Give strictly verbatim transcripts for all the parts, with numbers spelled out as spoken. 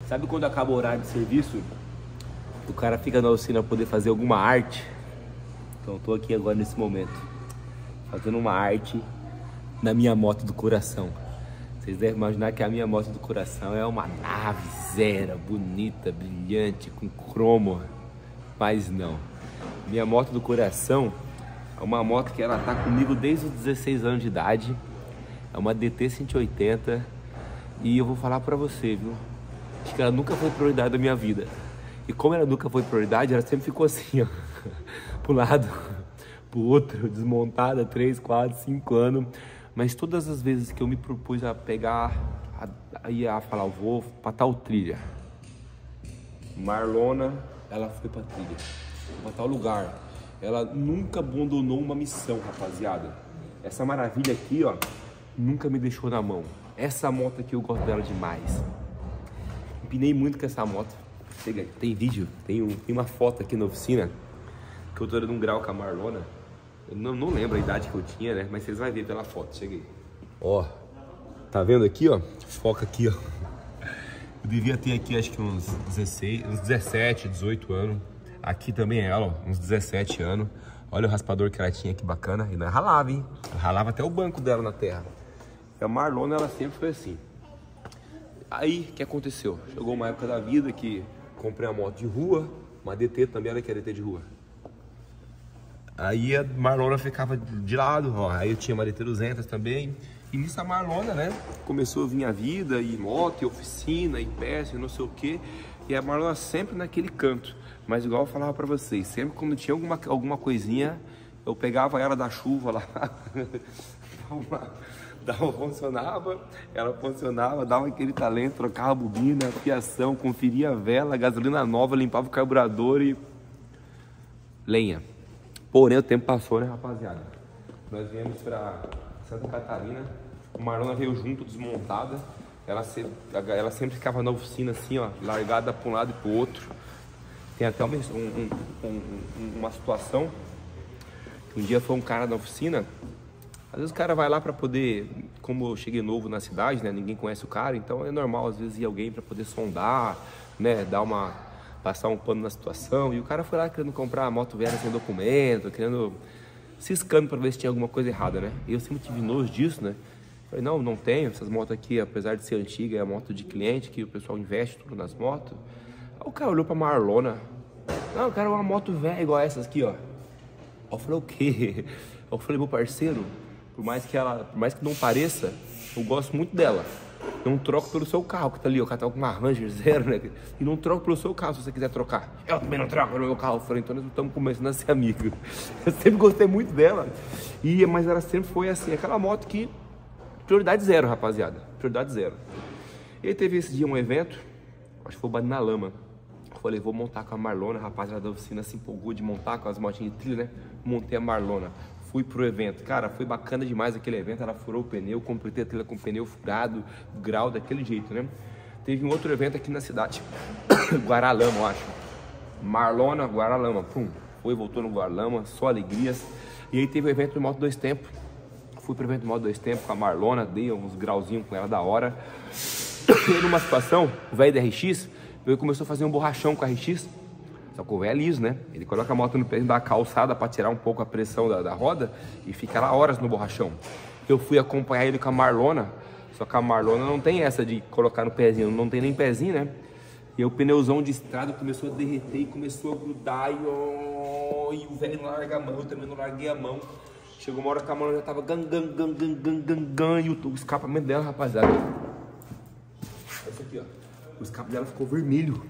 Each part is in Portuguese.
Sabe quando acaba o horário de serviço, o cara fica na oficina pra poder fazer alguma arte? Então eu tô aqui agora nesse momento, fazendo uma arte na minha moto do coração. Vocês devem imaginar que a minha moto do coração é uma nave zero, bonita, brilhante, com cromo. Mas não. Minha moto do coração é uma moto que ela tá comigo desde os dezesseis anos de idade. É uma D T cento e oitenta. E eu vou falar pra você, viu? Acho que ela nunca foi prioridade da minha vida. E como ela nunca foi prioridade, ela sempre ficou assim, ó. Pro lado, pro outro, desmontada, três, quatro, cinco anos. Mas todas as vezes que eu me propus a pegar, a, a, a falar, eu vou pra tal trilha. Marlona, ela foi pra trilha, pra tal lugar. Ela nunca abandonou uma missão, rapaziada. Essa maravilha aqui, ó, nunca me deixou na mão. Essa moto aqui eu gosto dela demais. Empinei muito com essa moto. Chega, tem vídeo, tem, um, tem uma foto aqui na oficina que eu tô dando um grau com a Marlona. Eu não, não lembro a idade que eu tinha, né? Mas vocês vão ver pela foto, cheguei. Ó, tá vendo aqui, ó? Foca aqui, ó. Eu devia ter aqui, acho que uns dezesseis, uns dezessete, dezoito anos. Aqui também ela, ó, uns dezessete anos. Olha o raspador que ela tinha, que bacana. E nós ralava, hein? Eu ralava até o banco dela na terra. E a Marlona, ela sempre foi assim. Aí, o que aconteceu? Chegou uma época da vida que comprei uma moto de rua, uma D T também, ela quer D T de rua. Aí a Marlona ficava de lado, ó. Aí eu tinha uma D T duzentos também. E nisso a Marlona, né, começou a vir a vida, e moto, e oficina, e peça, e não sei o que. E a Marlona sempre naquele canto. Mas igual eu falava pra vocês, sempre quando tinha alguma, alguma coisinha, eu pegava ela da chuva lá. Dava, funcionava, ela funcionava, dava aquele talento, trocava a bobina, fiação, conferia a vela, gasolina nova, limpava o carburador e... lenha. Porém, o tempo passou, né, rapaziada? Nós viemos pra Santa Catarina, a Marlona veio junto, desmontada. Ela sempre, ela sempre ficava na oficina assim, ó, largada pra um lado e pro outro. Tem até uma, um, um, uma situação que um dia foi um cara na oficina. Às vezes o cara vai lá pra poder, como eu cheguei novo na cidade, né, ninguém conhece o cara, então é normal às vezes ir alguém pra poder sondar, né, dar uma... passar um pano na situação. E o cara foi lá querendo comprar a moto velha sem documento, querendo... ciscando pra ver se tinha alguma coisa errada, né? E eu sempre tive nojo disso, né? Falei, não, não tenho. Essas motos aqui, apesar de ser antiga, é a moto de cliente, que o pessoal investe tudo nas motos. Aí o cara olhou pra Marlona. Não, eu quero uma moto velha igual essas aqui, ó. Aí eu falei, o quê? Eu falei, meu parceiro, por mais que ela, por mais que não pareça, eu gosto muito dela. Não troco pelo seu carro, que tá ali, o cara tá com uma Ranger zero, né? E não troco pelo seu carro se você quiser trocar. Eu também não troco pelo meu carro. Eu falei, então nós estamos começando a ser amigos. Eu sempre gostei muito dela. E, mas ela sempre foi assim, aquela moto que... prioridade zero, rapaziada. Prioridade zero. E aí teve esse dia um evento, acho que foi o Bane na Lama. Eu falei, vou montar com a Marlona, a rapaziada da oficina se empolgou de montar com as motinhas de trilha, né? Montei a Marlona. Fui pro evento, cara, foi bacana demais aquele evento, ela furou o pneu, completei a trilha com o pneu furado, grau daquele jeito, né? Teve um outro evento aqui na cidade, Guaralama, eu acho. Marlona, Guaralama, pum, foi, voltou no Guaralama, só alegrias. E aí teve o evento do Moto dois Tempos, fui pro evento do Moto dois Tempos com a Marlona, dei uns grauzinhos com ela da hora. E numa situação, o velho da R X, ele começou a fazer um borrachão com a R X. Só que o velho é liso, né? Ele coloca a moto no pé da calçada para tirar um pouco a pressão da, da roda e fica lá horas no borrachão. Eu fui acompanhar ele com a Marlona, só que a Marlona não tem essa de colocar no pezinho, não tem nem pezinho, né? E aí o pneuzão de estrada começou a derreter e começou a grudar e, oh, e o velho não larga a mão, eu também não larguei a mão. Chegou uma hora que a Marlona já tava gan, gan, gan, gan, gan, gan, gan, e o, o escapamento dela, rapaziada. Esse aqui, ó. O escape dela ficou vermelho.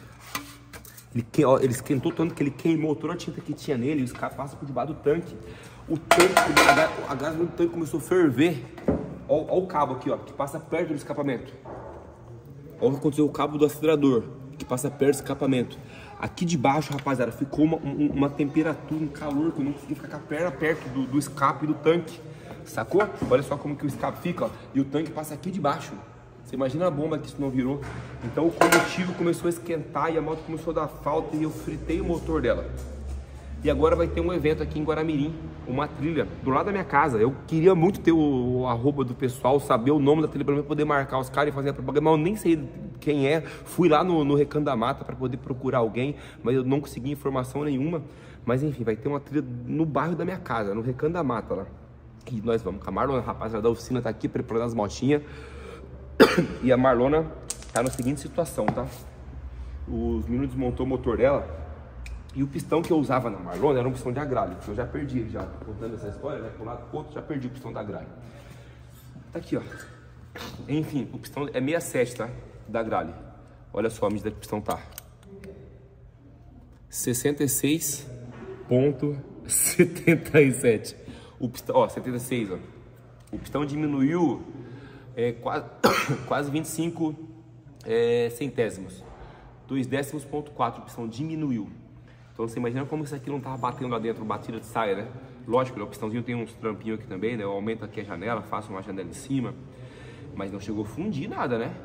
Ele, que, ó, ele esquentou tanto que ele queimou toda a tinta que tinha nele. O escape passa por debaixo do tanque. O tanque, a, a gasolina do tanque começou a ferver. Ó, ó o cabo aqui, ó, que passa perto do escapamento. Olha o que aconteceu, o cabo do acelerador, que passa perto do escapamento. Aqui de baixo, rapaziada, ficou uma, um, uma temperatura, um calor, que eu não consegui ficar com a perna perto do, do escape do tanque. Sacou? Olha só como que o escape fica, ó. E o tanque passa aqui de baixo. Você imagina a bomba que isso não virou. Então o combustível começou a esquentar e a moto começou a dar falta e eu fritei o motor dela. E agora vai ter um evento aqui em Guaramirim, uma trilha do lado da minha casa. Eu queria muito ter o, o arroba do pessoal, saber o nome da trilha para eu poder marcar os caras e fazer a propaganda, mas eu nem sei quem é. Fui lá no, no Recanto da Mata para poder procurar alguém, mas eu não consegui informação nenhuma. Mas enfim, vai ter uma trilha no bairro da minha casa, no Recanto da Mata lá. E nós vamos com a Marlona, a rapaziada da oficina tá aqui preparando as motinhas. E a Marlona tá na seguinte situação, tá? Os meninos desmontou o motor dela. E o pistão que eu usava na Marlona era um pistão de agralho, que eu já perdi ele já. Contando essa história, né? Por um lado pro outro, já perdi o pistão da agralho. Tá aqui, ó. Enfim, o pistão é sessenta e sete, tá? Da agralho. Olha só a medida que o pistão tá. sessenta e seis ponto setenta e sete. O pistão, ó, setenta e seis, ó. O pistão diminuiu é, quase, quase vinte e cinco é, centésimos. dois décimos ponto quatro, o pistão diminuiu. Então você imagina como isso aqui não tava batendo lá dentro, batida de saia, né? Lógico, né, o pistãozinho tem uns trampinhos aqui também, né? Eu aumento aqui a janela, faço uma janela em cima. Mas não chegou a fundir nada, né?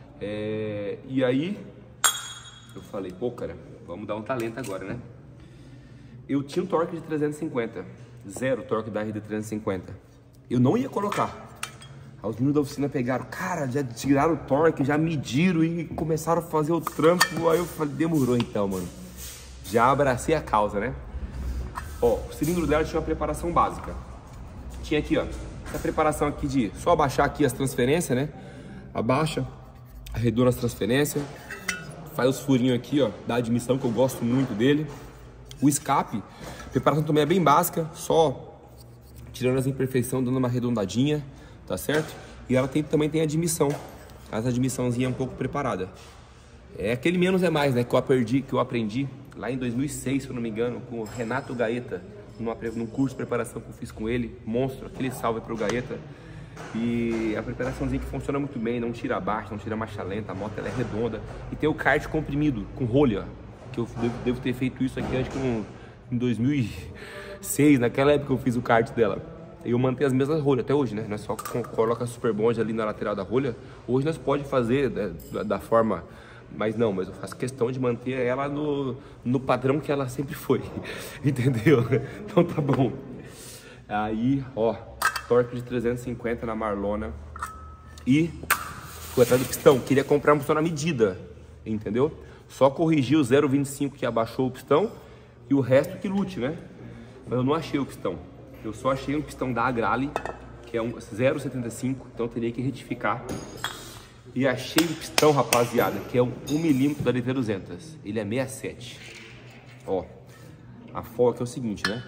É, e aí, eu falei, pô, cara, vamos dar um talento agora, né? Eu tinha um torque de trezentos e cinquenta. Zero torque da R D trezentos e cinquenta. Eu não ia colocar. Aí os meninos da oficina pegaram, cara, já tiraram o torque, já mediram e começaram a fazer o trampo. Aí eu falei, demorou então, mano. Já abracei a causa, né? Ó, o cilindro dela tinha uma preparação básica. Tinha aqui, ó, essa preparação aqui de só abaixar aqui as transferências, né? Abaixa, arredonda as transferências, faz os furinhos aqui, ó, da admissão, que eu gosto muito dele. O escape, a preparação também é bem básica, só tirando as imperfeições, dando uma arredondadinha, tá certo? E ela tem, também tem admissão, essa admissãozinha é um pouco preparada. É aquele menos é mais, né, que eu aprendi, que eu aprendi lá em dois mil e seis, se eu não me engano, com o Renato Gaeta, numa, num curso de preparação que eu fiz com ele, monstro, aquele salve pro Gaeta. E a preparaçãozinha que funciona muito bem, não tira abaixo, não tira marcha lenta, a moto ela é redonda. E tem o kart comprimido, com rolha, que eu devo, devo ter feito isso aqui, acho que no, em dois mil e seis, naquela época eu fiz o kart dela. E eu mantenho as mesmas rolhas até hoje, né? Nós só coloca a Super Bond ali na lateral da rolha. Hoje nós pode fazer, né, da, da forma... Mas não, mas eu faço questão de manter ela no, no padrão que ela sempre foi. Entendeu? Então tá bom. Aí, ó, torque de trezentos e cinquenta na Marlona. E fui atrás do pistão. Queria comprar um pistão na medida, entendeu? Só corrigi o zero vírgula vinte e cinco que abaixou o pistão e o resto que lute, né? Mas eu não achei o pistão. Eu só achei um pistão da Agrale, que é um zero vírgula setenta e cinco, então eu teria que retificar. E achei o pistão, rapaziada, que é um um milímetro da D T duzentos. Ele é sessenta e sete. Ó, a folga que é o seguinte, né?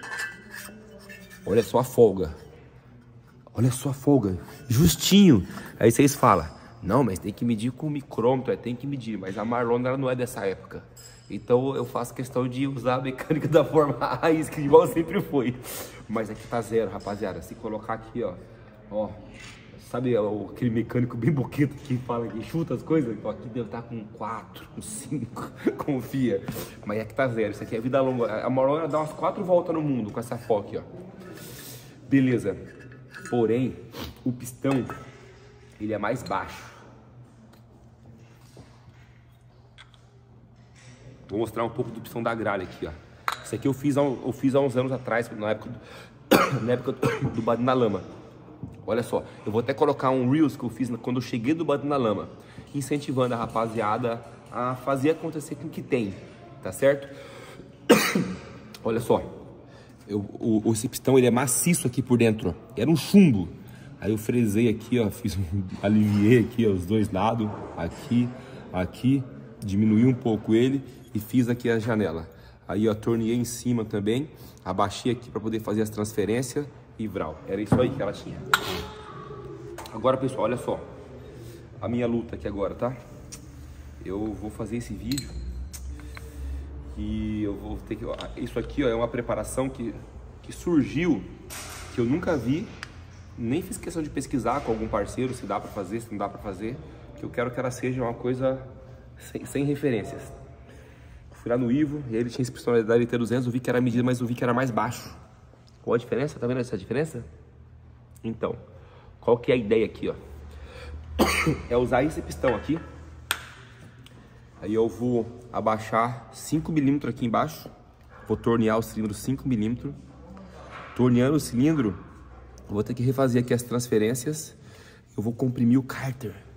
Olha só a folga. Olha só a folga. Justinho. Aí vocês falam, não, mas tem que medir com o micrômetro, é, tem que medir. Mas a Marlona ela não é dessa época. Então eu faço questão de usar a mecânica da forma raiz, que igual sempre foi. Mas aqui tá zero, rapaziada. Se colocar aqui, ó, ó, sabe aquele mecânico bem boqueta que fala que chuta as coisas? Então aqui deve estar com quatro, com cinco, confia. Mas aqui tá zero, isso aqui é vida longa. A Marlona dá umas quatro voltas no mundo com essa foca aqui, ó. Beleza. Porém, o pistão, ele é mais baixo. Vou mostrar um pouco do pistão da Agrale aqui, ó. Isso aqui eu fiz há, eu fiz há uns anos atrás, na época do, na época do Bado na Lama. Olha só, eu vou até colocar um Reels que eu fiz quando eu cheguei do Bado na Lama, incentivando a rapaziada a fazer acontecer com o que tem, tá certo? Olha só, eu, o, esse pistão ele é maciço aqui por dentro, era um chumbo. Aí eu fresei aqui, ó, fiz um, aliviei aqui ó, os dois lados, aqui, aqui, diminui um pouco ele e fiz aqui a janela. Aí ó, torneei em cima também, abaixei aqui para poder fazer as transferências. E vral, era isso aí que ela tinha. Agora pessoal, olha só a minha luta aqui agora, tá? Eu vou fazer esse vídeo e eu vou ter que... Isso aqui ó, é uma preparação que, que surgiu, que eu nunca vi, nem fiz questão de pesquisar com algum parceiro se dá pra fazer, se não dá pra fazer, que eu quero que ela seja uma coisa sem, sem referências. Fui lá no Ivo e aí ele tinha esse pistão da L T duzentos, eu vi que era a medida, mas eu vi que era mais baixo. Qual a diferença? Tá vendo essa diferença? Então, qual que é a ideia aqui, ó? É usar esse pistão aqui. Aí eu vou abaixar cinco milímetros aqui embaixo. Vou tornear o cilindro cinco milímetros. Torneando o cilindro, eu vou ter que refazer aqui as transferências. Eu vou comprimir o cárter.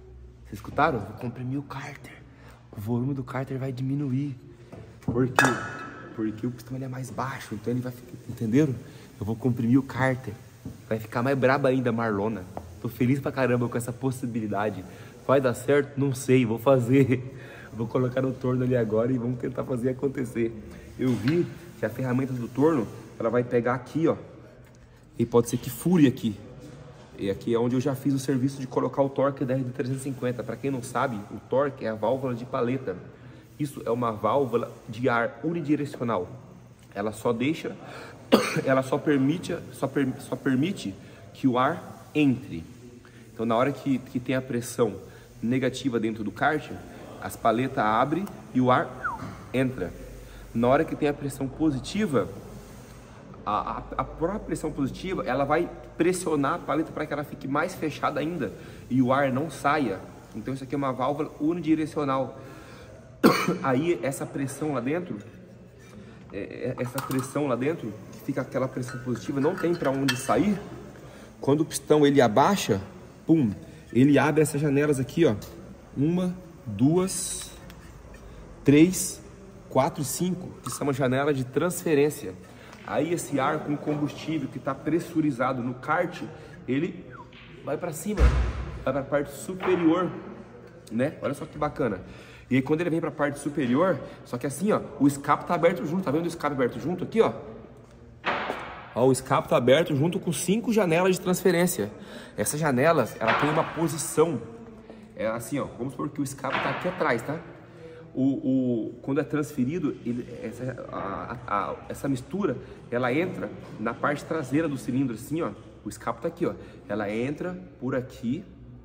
Vocês escutaram? Vou comprimir o cárter. O volume do cárter vai diminuir. Por quê? Porque o pistão ele é mais baixo, então ele vai ficar... Entenderam? Eu vou comprimir o cárter. Vai ficar mais braba ainda, Marlona. Tô feliz pra caramba com essa possibilidade. Vai dar certo? Não sei, vou fazer. Vou colocar no torno ali agora e vamos tentar fazer acontecer. Eu vi que a ferramenta do torno, ela vai pegar aqui, ó. E pode ser que fure aqui. E aqui é onde eu já fiz o serviço de colocar o torque da R D trezentos e cinquenta. Para quem não sabe, o torque é a válvula de paleta. Isso é uma válvula de ar unidirecional. Ela só deixa, ela só permite, só, per, só permite que o ar entre. Então, na hora que, que tem a pressão negativa dentro do kart, as paletas abrem e o ar entra. Na hora que tem a pressão positiva, a, a, a própria pressão positiva, ela vai pressionar a paleta para que ela fique mais fechada ainda e o ar não saia. Então, isso aqui é uma válvula unidirecional. Aí, essa pressão lá dentro, é, essa pressão lá dentro, que fica aquela pressão positiva, não tem para onde sair. Quando o pistão ele abaixa, pum, ele abre essas janelas aqui, ó. Uma, duas, três, quatro e cinco, que são uma janela de transferência. Aí esse ar com combustível que está pressurizado no kart, ele vai para cima, vai para a parte superior, né? Olha só que bacana. E aí quando ele vem para a parte superior, só que assim, ó, o escape tá aberto junto, tá vendo o escape aberto junto aqui, ó? Ó, o escape tá aberto junto com cinco janelas de transferência. Essas janelas, ela tem uma posição, é assim, ó, vamos supor que o escape tá aqui atrás, tá? O, o, quando é transferido, ele, essa, a, a, essa mistura, ela entra na parte traseira do cilindro, assim, ó. O escape tá aqui, ó. Ela entra por aqui.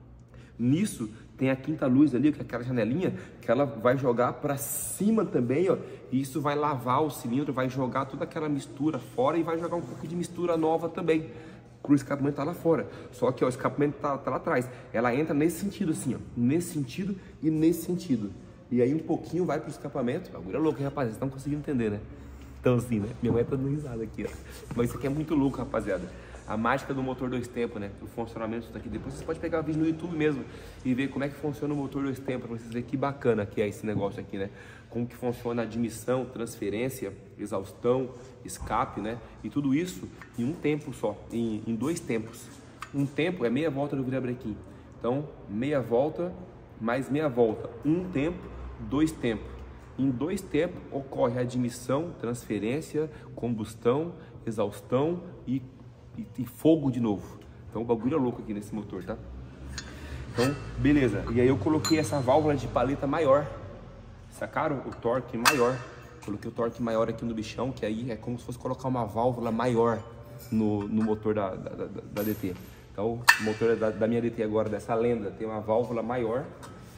Nisso tem a quinta luz ali, que é aquela janelinha, que ela vai jogar para cima também, ó. E isso vai lavar o cilindro, vai jogar toda aquela mistura fora e vai jogar um pouco de mistura nova também. O escapamento tá lá fora. Só que ó, o escapamento tá, tá lá atrás. Ela entra nesse sentido, assim, ó. Nesse sentido e nesse sentido. E aí um pouquinho vai pro escapamento. Bagulho é louco, hein, rapaziada? Vocês estão conseguindo entender, né? Então assim, né? Minha mãe tá dando risada aqui, ó. Mas isso aqui é muito louco, rapaziada. A mágica do motor dois tempos, né? O funcionamento disso daqui. Depois vocês podem pegar o vídeo no YouTube mesmo e ver como é que funciona o motor dois tempos, pra vocês verem que bacana que é esse negócio aqui, né? Como que funciona a admissão, transferência, exaustão, escape, né? E tudo isso em um tempo só, em, em dois tempos. Um tempo é meia volta do virabrequim. Então, meia volta mais meia volta. Um tempo, dois tempos. Em dois tempos ocorre a admissão, transferência, combustão, exaustão e E, e fogo de novo. Então o bagulho é louco aqui nesse motor, tá? Então, beleza. E aí eu coloquei essa válvula de paleta maior. Sacaram? O torque maior. Coloquei o torque maior aqui no bichão, que aí é como se fosse colocar uma válvula maior no, no motor da, da, da, da D T. Então, o motor da, da minha D T agora, dessa lenda, tem uma válvula maior.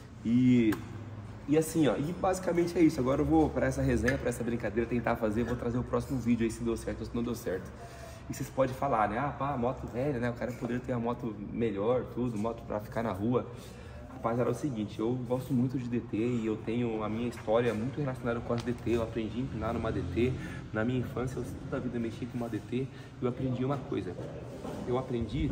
E, e assim, ó, e basicamente é isso. Agora eu vou, para essa resenha, para essa brincadeira, tentar fazer. Vou trazer o próximo vídeo aí, se deu certo ou se não deu certo. E vocês podem falar, né? Ah, pá, moto velha, né? O cara poderia ter uma moto melhor, tudo, moto pra ficar na rua. Rapaziada, é o seguinte, eu gosto muito de D T e eu tenho a minha história muito relacionada com as D T. Eu aprendi a empinar numa D T. Na minha infância, eu toda a vida mexi com uma D T. E eu aprendi uma coisa. Eu aprendi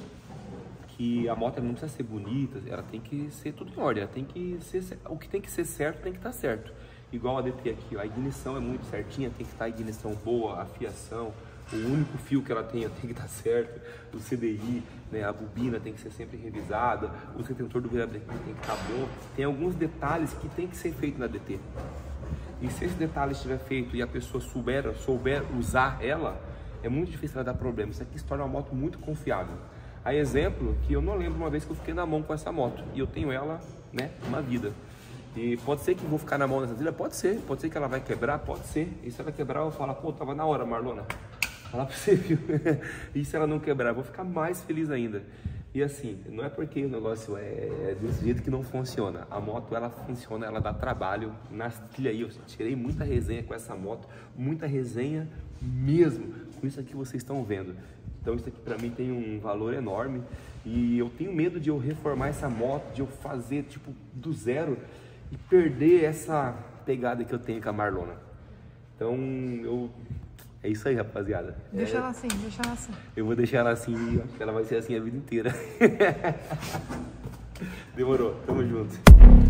que a moto não precisa ser bonita, ela tem que ser tudo em ordem. Ela tem que ser, o que tem que ser certo tem que estar certo. Igual a D T aqui, ó, a ignição é muito certinha, tem que estar a ignição boa, a fiação. O único fio que ela tem tem que estar certo, o C D I, né, a bobina tem que ser sempre revisada, o retentor do virabrequim tem que estar bom. Tem alguns detalhes que tem que ser feito na D T. E se esse detalhe estiver feito e a pessoa souber, souber usar ela, é muito difícil ela dar problema. Isso aqui se torna uma moto muito confiável. A exemplo, que eu não lembro uma vez que eu fiquei na mão com essa moto e eu tenho ela, né, uma vida. E pode ser que eu vou ficar na mão nessa trilha? Pode ser. Pode ser que ela vai quebrar? Pode ser. E se ela quebrar, eu falo, pô, tava na hora, Marlona. Falar pra você, viu? E se ela não quebrar, eu vou ficar mais feliz ainda. E assim, não é porque o negócio é, é desse jeito que não funciona. A moto, ela funciona, ela dá trabalho. Na trilha aí, eu tirei muita resenha com essa moto. Muita resenha mesmo. Com isso aqui que vocês estão vendo. Então isso aqui pra mim tem um valor enorme. E eu tenho medo de eu reformar essa moto, de eu fazer tipo do zero e perder essa pegada que eu tenho com a Marlona. Então eu... É isso aí, rapaziada. Deixa é... ela assim, deixa ela assim. Eu vou deixar ela assim, ela vai ser assim a vida inteira. Demorou, tamo junto.